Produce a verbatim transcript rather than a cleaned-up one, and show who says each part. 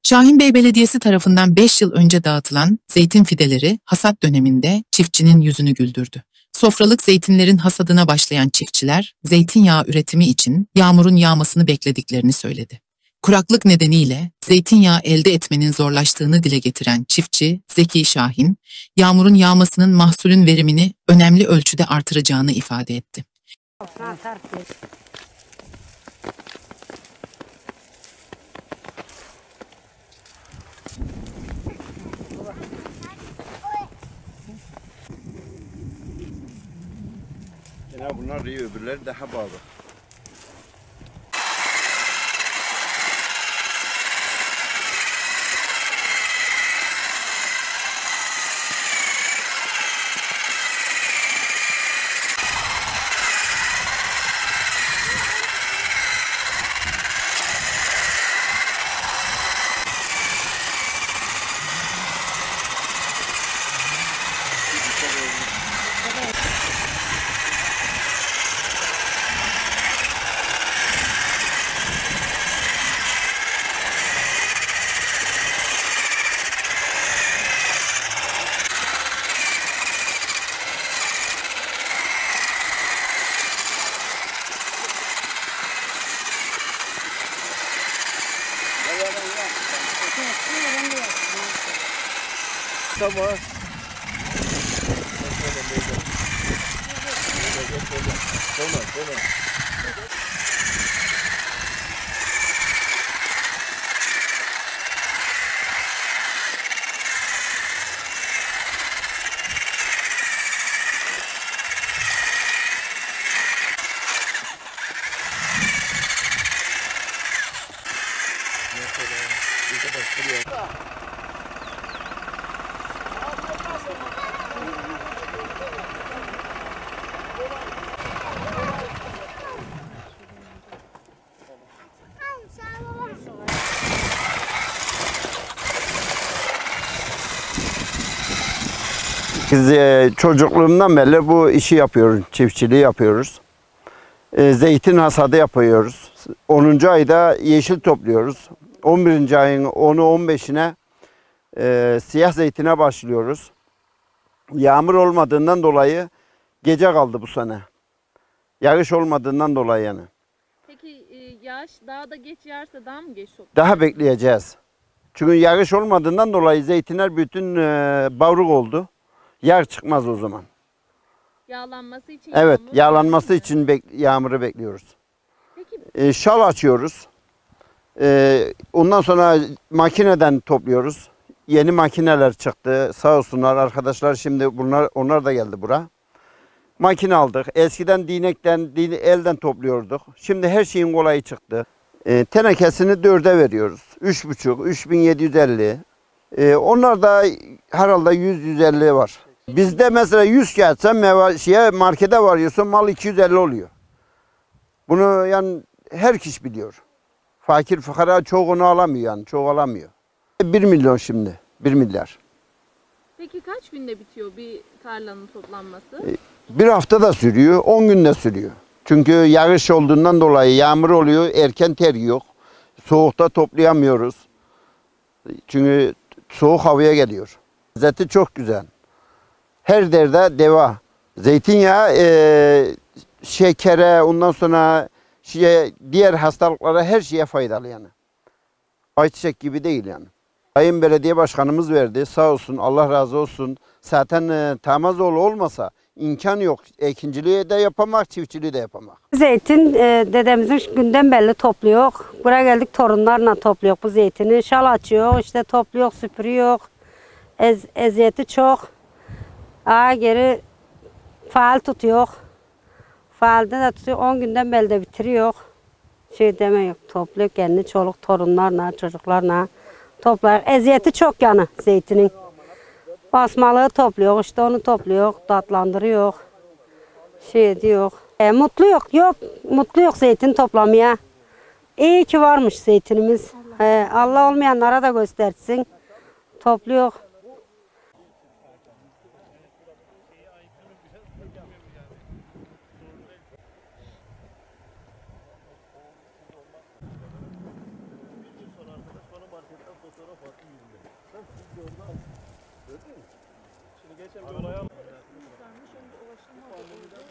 Speaker 1: Şahinbey Belediyesi tarafından beş yıl önce dağıtılan zeytin fideleri hasat döneminde çiftçinin yüzünü güldürdü. Sofralık zeytinlerin hasadına başlayan çiftçiler, zeytinyağı üretimi için yağmurun yağmasını beklediklerini söyledi. Kuraklık nedeniyle zeytinyağı elde etmenin zorlaştığını dile getiren çiftçi Zeki Şahin, yağmurun yağmasının mahsulün verimini önemli ölçüde artıracağını ifade etti.
Speaker 2: Ya bunlar iyi, öbürleri daha bağlı. Tamam. Tamam, tamam. Biz e, çocukluğumdan beri bu işi yapıyoruz, çiftçiliği yapıyoruz. E, zeytin hasadı yapıyoruz. onuncu ayda yeşil topluyoruz. on birinci ayın onu on beşine e, siyah zeytine başlıyoruz. Yağmur olmadığından dolayı gece kaldı bu sene. Yağış olmadığından dolayı yani.
Speaker 3: Peki e, yağış daha da geç yağarsa daha mı geç toplanır?
Speaker 2: Daha bekleyeceğiz. Çünkü yağış olmadığından dolayı zeytinler bütün e, bavruk oldu. Yağ çıkmaz o zaman.
Speaker 3: Yağlanması için
Speaker 2: Evet,
Speaker 3: yağmur,
Speaker 2: yağlanması için bek yağmuru bekliyoruz.
Speaker 3: Peki
Speaker 2: E, şal açıyoruz. E, ondan sonra makineden topluyoruz. Yeni makineler çıktı. Sağ olsunlar arkadaşlar, şimdi bunlar onlar da geldi bura. Makine aldık. Eskiden dinekten, din, elden topluyorduk. Şimdi her şeyin kolayı çıktı. E, tenekesini dörde veriyoruz. Üç buçuk, üç bin yedi yüz elli. E, onlar da herhalde yüz yüz elli var. Bizde mesela yüz kağıtsa meva, şeye, markete varıyorsun, mal iki yüz elli oluyor. Bunu yani her kişi biliyor. Fakir fukara çok onu alamıyor yani, çok alamıyor. bir milyon şimdi, bir milyar.
Speaker 3: peki kaç günde bitiyor bir tarlanın toplanması?
Speaker 2: Bir hafta da sürüyor, on günde sürüyor. Çünkü yağış olduğundan dolayı yağmur oluyor, erken ter yok. Soğukta toplayamıyoruz. Çünkü soğuk havaya geliyor. Lezzeti çok güzel. Her derde deva. Zeytinyağı e, şekere, ondan sonra şeye, diğer hastalıklara, her şeye faydalı yani. Ayçiçek gibi değil yani. Sayın Belediye Başkanımız verdi. Sağ olsun, Allah razı olsun. Zaten e, Tamazoğlu olmasa imkan yok. Ekinciliği de yapamak, çiftçiliği de yapamak.
Speaker 4: Zeytin e, dedemizin günden belli topluyor. Buraya geldik, torunlarla topluyor bu zeytini. Şal açıyor, işte topluyor, süpürüyor. Ez, eziyeti çok. Aa, geri faal tutuyor. Faalde de tutuyor. on günden belli de bitiriyor. Şey deme yok. Topluyor kendi çoluk torunlarla, çocuklarla toplar. Eziyeti çok yani zeytinin. Basmalığı topluyor, işte onu topluyor, tatlandırıyor. Şey diyor. E, mutlu yok, yok. Mutlu yok zeytin toplamaya. İyi ki varmış zeytinimiz. E, Allah olmayanlara da göstersin. Topluyor.
Speaker 5: Sonra arkadaş bana marketten fotoğraf kapattı yirmi. Sen siz de oradan. Gördün mü? Şimdi geçen bir olaya mı?
Speaker 3: Varmış, önce ulaşılmadı oldu.